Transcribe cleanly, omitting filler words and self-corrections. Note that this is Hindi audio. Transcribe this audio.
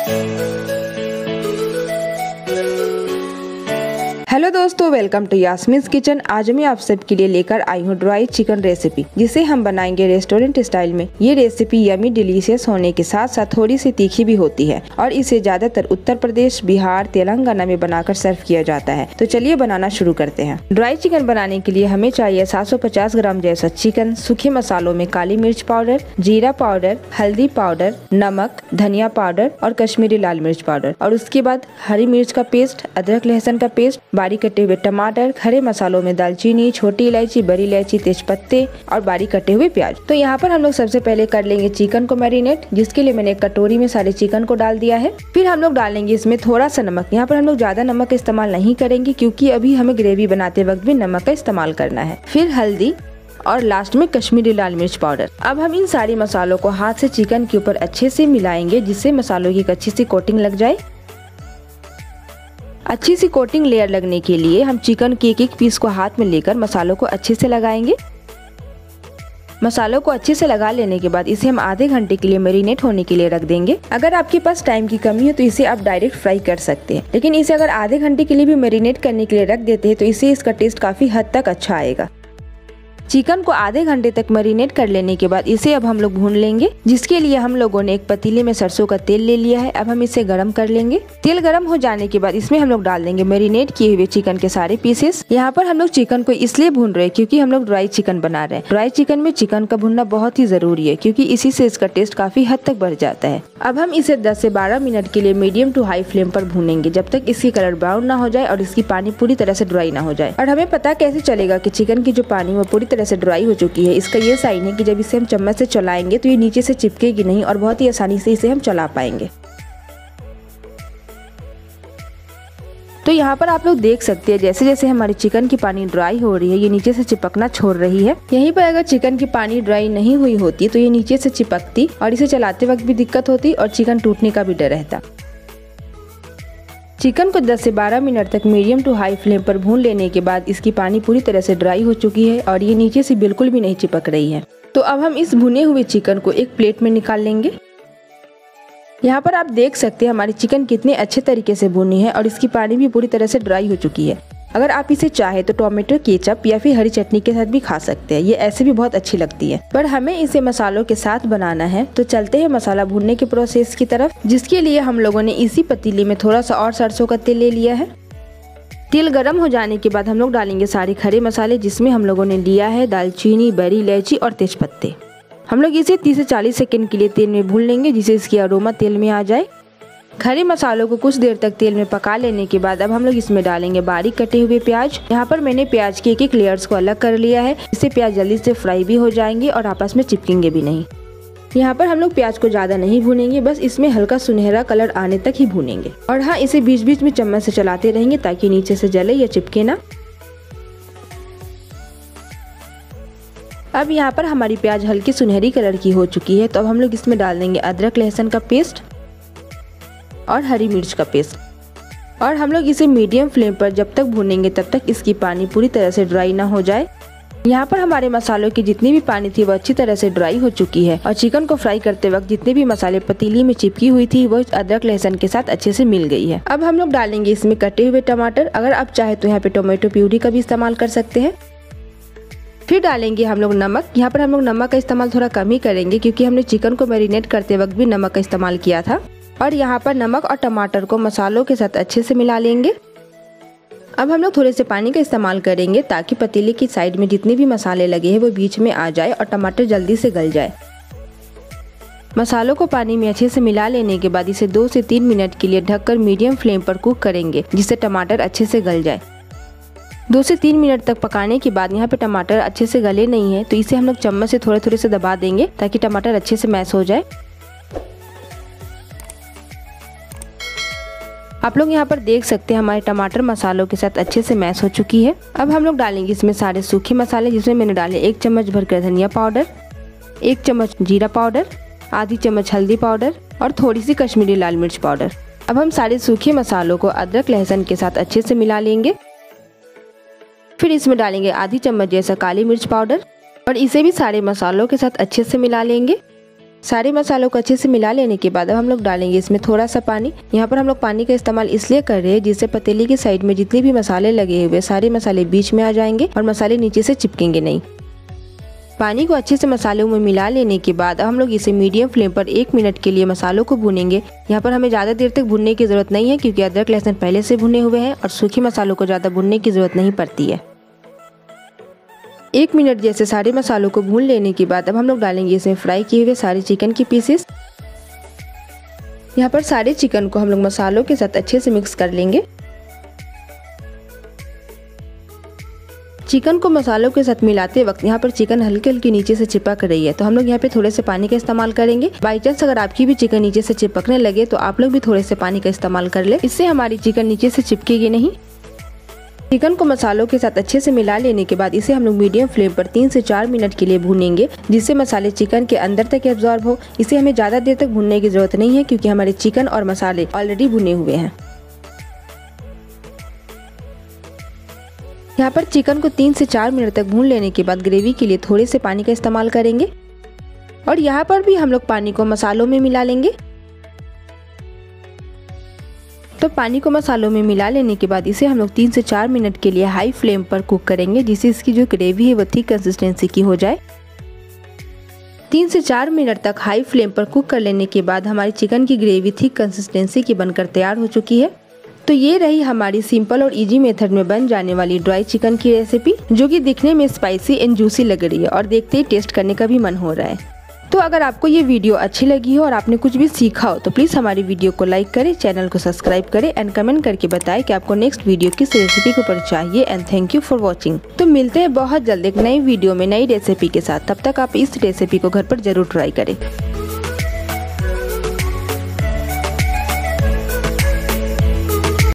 हेलो दोस्तों, वेलकम टू यास्मीन्स किचन। आज मैं आप सबके लिए लेकर आई हूँ ड्राई चिकन रेसिपी, जिसे हम बनाएंगे रेस्टोरेंट स्टाइल में। ये रेसिपी यमी डिलीशियस होने के साथ साथ थोड़ी सी तीखी भी होती है और इसे ज्यादातर उत्तर प्रदेश, बिहार, तेलंगाना में बनाकर सर्व किया जाता है। तो चलिए बनाना शुरू करते हैं। ड्राई चिकन बनाने के लिए हमें चाहिए 750 ग्राम जैसा चिकन। सूखे मसालों में काली मिर्च पाउडर, जीरा पाउडर, हल्दी पाउडर, नमक, धनिया पाउडर और कश्मीरी लाल मिर्च पाउडर, और उसके बाद हरी मिर्च का पेस्ट, अदरक लहसुन का पेस्ट, बारीक कटे हुए टमाटर, खड़े मसालों में दालचीनी, छोटी इलायची, बड़ी इलायची, तेज पत्ते और बारीक कटे हुए प्याज। तो यहाँ पर हम लोग सबसे पहले कर लेंगे चिकन को मैरिनेट, जिसके लिए मैंने एक कटोरी में सारे चिकन को डाल दिया है। फिर हम लोग डालेंगे इसमें थोड़ा सा नमक। यहाँ पर हम लोग ज्यादा नमक का इस्तेमाल नहीं करेंगे, क्योंकि अभी हमें ग्रेवी बनाते वक्त भी नमक का इस्तेमाल करना है। फिर हल्दी और लास्ट में कश्मीरी लाल मिर्च पाउडर। अब हम इन सारी मसालों को हाथ से चिकन के ऊपर अच्छे से मिलाएंगे, जिससे मसालों की एक अच्छी सी कोटिंग लग जाए। अच्छी सी कोटिंग लेयर लगने के लिए हम चिकन के एक एक पीस को हाथ में लेकर मसालों को अच्छे से लगाएंगे। मसालों को अच्छे से लगा लेने के बाद इसे हम आधे घंटे के लिए मैरिनेट होने के लिए रख देंगे। अगर आपके पास टाइम की कमी है तो इसे आप डायरेक्ट फ्राई कर सकते हैं, लेकिन इसे अगर आधे घंटे के लिए भी मैरिनेट करने के लिए रख देते हैं तो इससे इसका टेस्ट काफी हद तक अच्छा आएगा। चिकन को आधे घंटे तक मैरिनेट कर लेने के बाद इसे अब हम लोग भून लेंगे, जिसके लिए हम लोगों ने एक पतीले में सरसों का तेल ले लिया है। अब हम इसे गरम कर लेंगे। तेल गरम हो जाने के बाद इसमें हम लोग डाल देंगे मैरिनेट किए हुए चिकन के सारे पीसेस। यहाँ पर हम लोग चिकन को इसलिए भून रहे हैं क्योंकि हम लोग ड्राई चिकन बना रहे हैं। ड्राई चिकन में चिकन का भुनना बहुत ही जरूरी है, क्योंकि इसी से इसका टेस्ट काफी हद तक बढ़ जाता है। अब हम इसे 10 से 12 मिनट के लिए मीडियम टू हाई फ्लेम पर भूनेंगे, जब तक इसकी कलर ब्राउन ना हो जाए और इसकी पानी पूरी तरह से ड्राई ना हो जाए। और हमें पता कैसे चलेगा कि चिकन की जो पानी वो पूरी तरह से ड्राई हो चुकी है? इसका ये साइन है कि जब इसे हम चम्मच से चलाएंगे तो ये नीचे से चिपकेगी नहीं और बहुत ही आसानी से इसे हम चला पाएंगे। तो यहाँ पर आप लोग देख सकते हैं जैसे जैसे हमारी चिकन की पानी ड्राई हो रही है, ये नीचे से चिपकना छोड़ रही है। यहीं पर अगर चिकन की पानी ड्राई नहीं हुई होती तो ये नीचे से चिपकती और इसे चलाते वक्त भी दिक्कत होती और चिकन टूटने का भी डर रहता। चिकन को 10 से 12 मिनट तक मीडियम टू हाई फ्लेम पर भून लेने के बाद इसकी पानी पूरी तरह से ड्राई हो चुकी है और ये नीचे से बिल्कुल भी नहीं चिपक रही है। तो अब हम इस भुने हुए चिकन को एक प्लेट में निकाल लेंगे। यहाँ पर आप देख सकते हैं हमारी चिकन कितने अच्छे तरीके से भुनी है और इसकी पानी भी पूरी तरह से ड्राई हो चुकी है। अगर आप इसे चाहे तो टोमेटो केचप या फिर हरी चटनी के साथ भी खा सकते हैं, ये ऐसे भी बहुत अच्छी लगती है। पर हमें इसे मसालों के साथ बनाना है, तो चलते हैं मसाला भूनने के प्रोसेस की तरफ, जिसके लिए हम लोगों ने इसी पतीले में थोड़ा सा और सरसों का तेल ले लिया है। तेल गर्म हो जाने के बाद हम लोग डालेंगे सारे खड़े मसाले, जिसमें हम लोगों ने लिया है दालचीनी, बड़ी इलायची और तेज पत्ते। हम लोग इसे 30 से 40 सेकंड के लिए तेल में भून लेंगे, जिससे इसकी अरोमा तेल में आ जाए। खड़े मसालों को कुछ देर तक तेल में पका लेने के बाद अब हम लोग इसमें डालेंगे बारीक कटे हुए प्याज। यहाँ पर मैंने प्याज के एक एक लेयर्स को अलग कर लिया है, इससे प्याज जल्दी से फ्राई भी हो जाएंगे और आपस में चिपकेंगे भी नहीं। यहाँ पर हम लोग प्याज को ज्यादा नहीं भूनेंगे, बस इसमें हल्का सुनहरा कलर आने तक ही भूनेंगे। और हाँ, इसे बीच बीच में चम्मच से चलाते रहेंगे ताकि नीचे से जले या चिपके ना। अब यहाँ पर हमारी प्याज हल्की सुनहरी कलर की हो चुकी है, तो अब हम लोग इसमें डाल देंगे अदरक लहसुन का पेस्ट और हरी मिर्च का पेस्ट। और हम लोग इसे मीडियम फ्लेम पर जब तक भूनेंगे तब तक इसकी पानी पूरी तरह से ड्राई ना हो जाए। यहाँ पर हमारे मसालों की जितनी भी पानी थी वो अच्छी तरह से ड्राई हो चुकी है और चिकन को फ्राई करते वक्त जितने भी मसाले पतीली में चिपकी हुई थी वो अदरक लहसुन के साथ अच्छे से मिल गई है। अब हम लोग डालेंगे इसमें कटे हुए टमाटर। अगर आप चाहे तो यहाँ पे टोमेटो प्यूरी का भी इस्तेमाल कर सकते हैं। फिर डालेंगे हम लोग नमक। यहाँ पर हम लोग नमक का इस्तेमाल थोड़ा कम ही करेंगे, क्योंकि हमने चिकन को मैरिनेट करते वक्त भी नमक का इस्तेमाल किया था। और यहाँ पर नमक और टमाटर को मसालों के साथ अच्छे से मिला लेंगे। अब हम लोग थोड़े से पानी का इस्तेमाल करेंगे ताकि पतीले की साइड में जितने भी मसाले लगे हैं वो बीच में आ जाए और टमाटर जल्दी से गल जाए। मसालों को पानी में अच्छे से मिला लेने के बाद इसे 2 से 3 मिनट के लिए ढककर मीडियम फ्लेम पर कुक करेंगे, जिससे टमाटर अच्छे से गल जाए। 2 से 3 मिनट तक पकाने के बाद यहाँ पे टमाटर अच्छे से गले नहीं है, तो इसे हम लोग चम्मच से थोड़े थोड़े से दबा देंगे ताकि टमाटर अच्छे से मैश हो जाए। आप लोग यहाँ पर देख सकते हैं हमारे टमाटर मसालों के साथ अच्छे से मैश हो चुकी है। अब हम लोग डालेंगे इसमें सारे सूखे मसाले, जिसमें मैंने डाले 1 चम्मच भरकर धनिया पाउडर, 1 चम्मच जीरा पाउडर, आधी चम्मच हल्दी पाउडर और थोड़ी सी कश्मीरी लाल मिर्च पाउडर। अब हम सारे सूखे मसालों को अदरक लहसुन के साथ अच्छे से मिला लेंगे। फिर इसमें डालेंगे आधी चम्मच जैसा काली मिर्च पाउडर और इसे भी सारे मसालों के साथ अच्छे से मिला लेंगे। सारे मसालों को अच्छे से मिला लेने के बाद अब हम लोग डालेंगे इसमें थोड़ा सा पानी। यहाँ पर हम लोग पानी का इस्तेमाल इसलिए कर रहे हैं जिससे पतीले की साइड में जितने भी मसाले लगे हुए सारे मसाले बीच में आ जाएंगे और मसाले नीचे से चिपकेंगे नहीं। पानी को अच्छे से मसालों में मिला लेने के बाद अब हम लोग इसे मीडियम फ्लेम पर 1 मिनट के लिए मसालों को भूनेंगे। यहाँ पर हमें ज़्यादा देर तक भूनने की ज़रूरत नहीं है क्योंकि अदरक लहसुन पहले से भुने हुए हैं और सूखे मसालों को ज़्यादा भूनने की ज़रूरत नहीं पड़ती है। 1 मिनट जैसे सारे मसालों को भून लेने के बाद अब हम लोग डालेंगे इसमें फ्राई किए हुए सारे चिकन के पीसेस। यहाँ पर सारे चिकन को हम लोग मसालों के साथ अच्छे से मिक्स कर लेंगे। चिकन को मसालों के साथ मिलाते वक्त यहाँ पर चिकन हल्की हल्की नीचे से चिपक रही है, तो हम लोग यहाँ पे थोड़े से पानी का इस्तेमाल करेंगे। बाई चांस अगर आपकी भी चिकन नीचे से चिपकने लगे तो आप लोग भी थोड़े से पानी का इस्तेमाल कर ले, इससे हमारी चिकन नीचे से चिपकेगी नहीं। चिकन को मसालों के साथ अच्छे से मिला लेने के बाद इसे हम लोग मीडियम फ्लेम पर 3 से 4 मिनट के लिए भूनेंगे, जिससे मसाले चिकन के अंदर तक एब्जॉर्ब हो। इसे हमें ज़्यादा देर तक भूनने की जरूरत नहीं है क्योंकि हमारे चिकन और मसाले ऑलरेडी भुने हुए हैं। यहाँ पर चिकन को 3 से 4 मिनट तक भून लेने के बाद ग्रेवी के लिए थोड़े से पानी का इस्तेमाल करेंगे और यहाँ पर भी हम लोग पानी को मसालों में मिला लेंगे। तो पानी को मसालों में मिला लेने के बाद इसे हम लोग 3 से 4 मिनट के लिए हाई फ्लेम पर कुक करेंगे, जिससे इसकी जो ग्रेवी है वो थिक कंसिस्टेंसी की हो जाए। 3 से 4 मिनट तक हाई फ्लेम पर कुक कर लेने के बाद हमारी चिकन की ग्रेवी थिक कंसिस्टेंसी की बनकर तैयार हो चुकी है। तो ये रही हमारी सिंपल और इजी मेथड में बन जाने वाली ड्राई चिकन की रेसिपी, जो कि दिखने में स्पाइसी एंड जूसी लग रही है और देखते ही टेस्ट करने का भी मन हो रहा है। तो अगर आपको ये वीडियो अच्छी लगी हो और आपने कुछ भी सीखा हो तो प्लीज़ हमारी वीडियो को लाइक करें, चैनल को सब्सक्राइब करें एंड कमेंट करके बताएं कि आपको नेक्स्ट वीडियो किस रेसिपी के ऊपर चाहिए। And thank you for watching. तो मिलते हैं बहुत जल्द एक नई वीडियो में नई रेसिपी के साथ। तब तक आप इस रेसिपी को घर पर जरूर ट्राई करें।